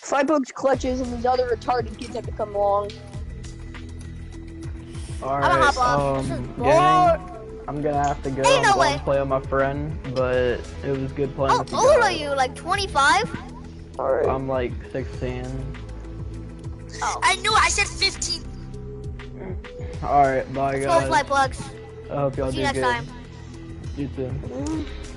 Flybugs clutches and these other retarded kids have to come along. I'm gonna Alright, hop off. This is gang, I'm gonna have to go. Ain't no I'm going way. to play with my friend, but it was good playing How with you old are guys. you? Like 25? Alright. I'm like 16. Oh. I knew it. I said 15. Alright, bye Let's go guys. fly plugs. I hope y'all See do you next good. time. You too.